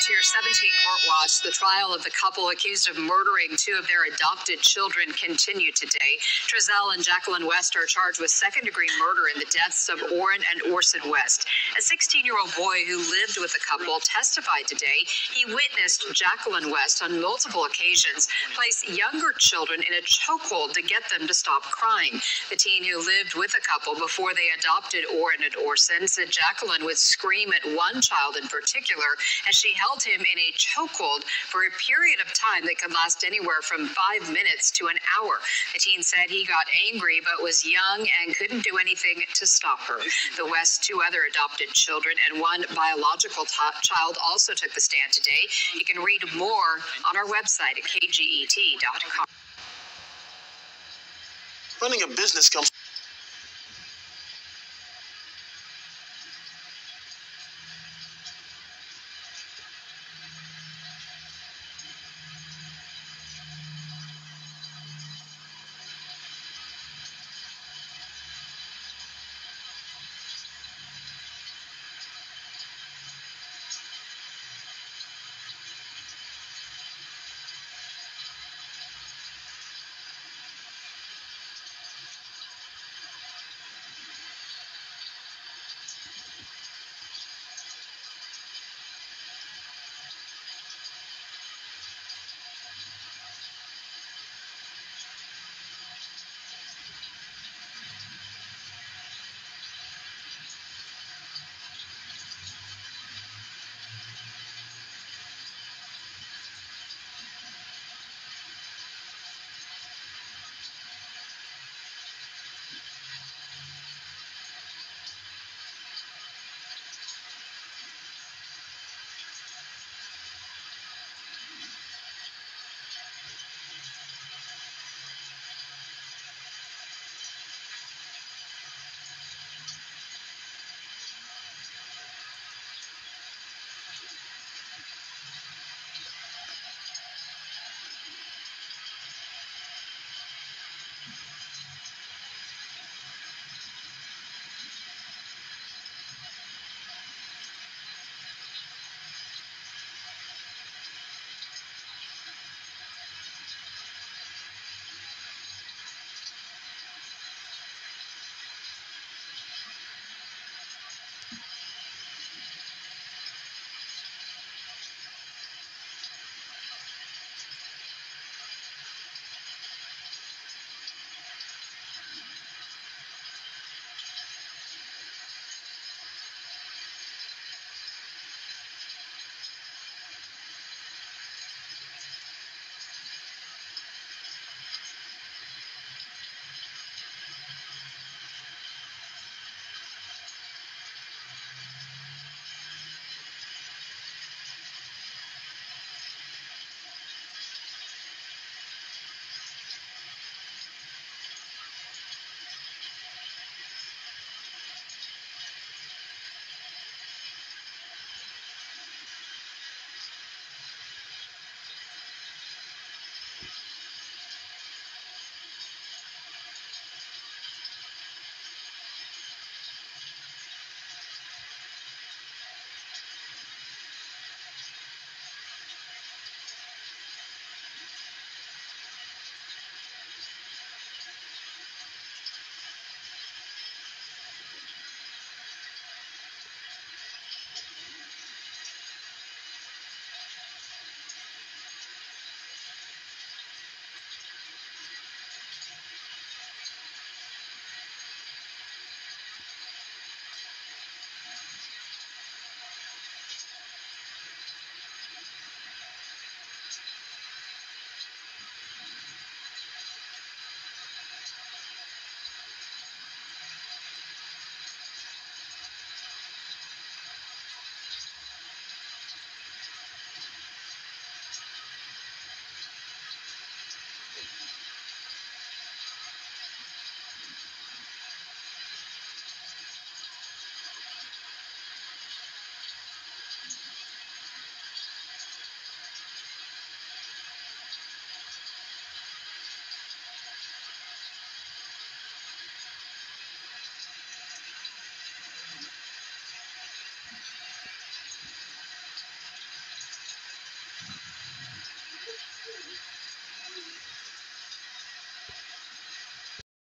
to your 17 Court Watch. The trial of the couple accused of murdering two of their adopted children continued today. Trezell and Jacqueline West are charged with second-degree murder in the deaths of Orrin and Orson West. A 16-year-old boy who lived with the couple testified today. He witnessed Jacqueline West on multiple occasions place younger children in a chokehold to get them to stop crying. The teen who lived with the couple before they adopted Orrin and Orson said Jacqueline would scream at one child in particular as she held him in a chokehold for a period of time that could last anywhere from 5 minutes to an hour. The teen said he got angry but was young and couldn't do anything to stop her. The West's two other adopted children and one biological child also took the stand today. You can read more on our website at kget.com. Running a business comes